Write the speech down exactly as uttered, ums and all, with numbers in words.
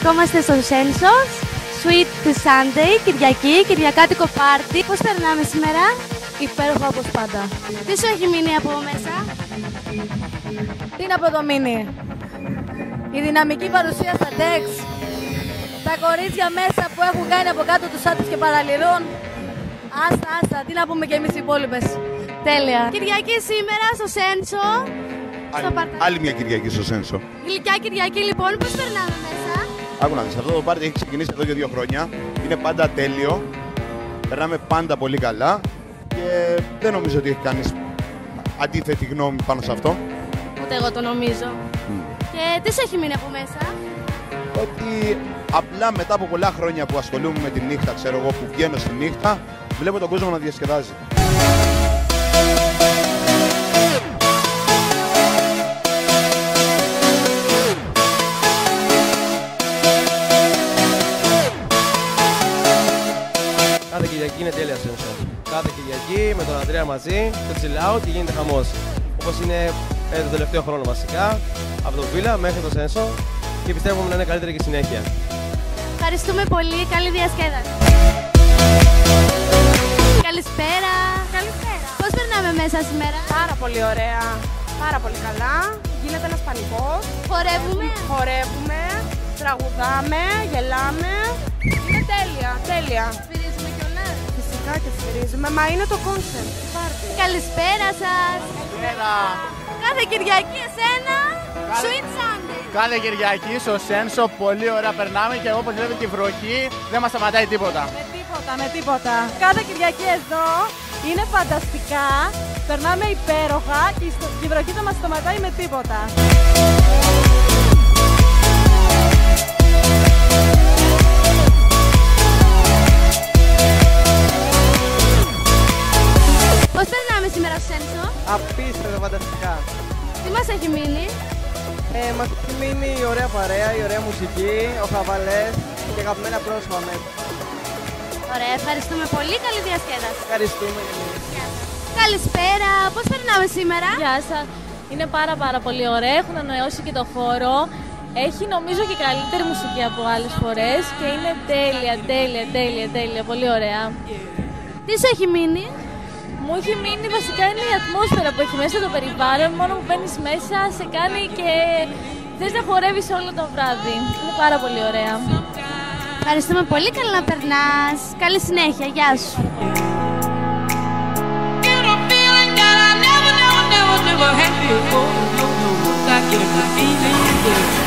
Βρισκόμαστε στο Sensos, Sweet Sunday, Κυριακή, Κυριακάτικο πάρτι. Πώς περνάμε σήμερα? Υπέροχα όπως πάντα. Τι σου έχει μείνει από μέσα? Τι να πω το μείνει? Η δυναμική παρουσία στα τεξ. Τα κορίτσια μέσα που έχουν κάνει από κάτω τους άντρες και παραλυρούν. Άστα, άστα, τι να πούμε κι εμείς οι υπόλοιπες. Τέλεια. Κυριακή σήμερα στο Σένσο. Άλλη, άλλη μια Κυριακή στο Σένσο. Γλυκιά Κυριακή λοιπόν, πώς περνάμε μέσα? Άκου να δεις, αυτό το πάρτι έχει ξεκινήσει εδώ και δύο χρόνια. Είναι πάντα τέλειο. Περνάμε πάντα πολύ καλά. Και δεν νομίζω ότι έχει κανείς αντίθετη γνώμη πάνω σε αυτό. Ούτε εγώ το νομίζω. Mm. Και τι σου έχει μείνει από μέσα? Ότι απλά μετά από πολλά χρόνια που ασχολούμαι με τη νύχτα, ξέρω εγώ, που βγαίνω στη νύχτα, βλέπω τον κόσμο να διασκεδάζει. Κάθε Κυριακή είναι τέλεια Σένσο. Κάθε Κυριακή με τον Ανδρέα μαζί, το chill out και γίνεται χαμός. Όπως είναι ε, το τελευταίο χρόνο βασικά, από τον Βίλα μέχρι το Σένσο και πιστεύουμε να είναι καλύτερη και συνέχεια. Ευχαριστούμε πολύ, καλή διασκέδαση. Καλησπέρα. Καλησπέρα. Πώς περνάμε μέσα σήμερα? Πάρα πολύ ωραία, πάρα πολύ καλά. Γίνεται ένας πανικός. Χορεύουμε. Χορεύουμε, τραγουδάμε, γελάμε. Είναι τέλεια, τέλεια. Σφυρίζουμε κιόλας. Φυσικά και σφυρίζουμε, μα είναι το κόνσεπτ. Καλησπέρα σας. Καλησπέρα. Κάθε Κυριακή εσένα, Sweet Sunday. Κάθε Κυριακή στο Σένσο, πολύ ωραία περνάμε και όπως βλέπετε τη βροχή δεν μας σταματάει τίποτα. Με τίποτα, με τίποτα. Κάθε Κυριακή εδώ είναι φανταστικά, περνάμε υπέροχα και η βροχή δεν μας σταματάει με τίποτα. Πώς περνάμε σήμερα στο Σένσο? Απίστευτα φανταστικά. Τι μας έχει μείνει? Ε, μας έχει μείνει η ωραία παρέα, η ωραία μουσική, ο χαβαλές και αγαπημένα πρόσωπα μέσα. Ωραία, ευχαριστούμε πολύ. Καλή διασκέδαση. Ευχαριστούμε. Καλησπέρα. Πώς περνάμε σήμερα? Γεια σας. Είναι πάρα πάρα πολύ ωραία. Έχουν ανανεώσει και το χώρο. Έχει νομίζω και καλύτερη μουσική από άλλες φορές και είναι τέλεια, τέλεια, τέλεια, τέλεια. Πολύ ωραία. Τι σου έχει μείνει? Μου έχει μείνει βασικά είναι η ατμόσφαιρα που έχει μέσα, το περιβάλλον. Μόνο που μπαίνεις μέσα σε κάνει και θες να χορεύεις όλο το βράδυ. Είναι πάρα πολύ ωραία. Ευχαριστούμε πολύ. Καλά να περνάς. Καλή συνέχεια. Γεια σου. Never had before, no, no, I get a feeling.